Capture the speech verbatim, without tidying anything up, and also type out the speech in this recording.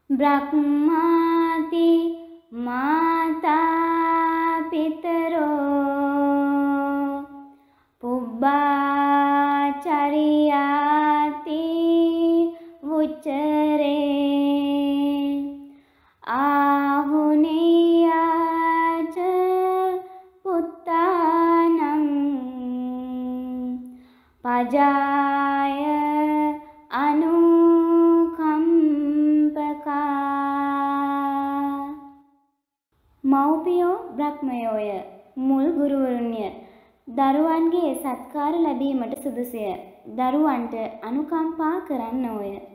බ්‍රහ්මාති මාතා පිතරෝ පුබ්බාචරියාති උච්චරේ ආහුනේයාච පුත්තානං පජාය අනුකම්පකා. මව්පියෝ බ්‍රහ්මයෝය. මුල් ගුරුවරුන්ය. දරුවන්ගේ සත්කාර ලැබීමට සුදුසුය. දරුවන්ට අනුකම්පා කරන්නෝය.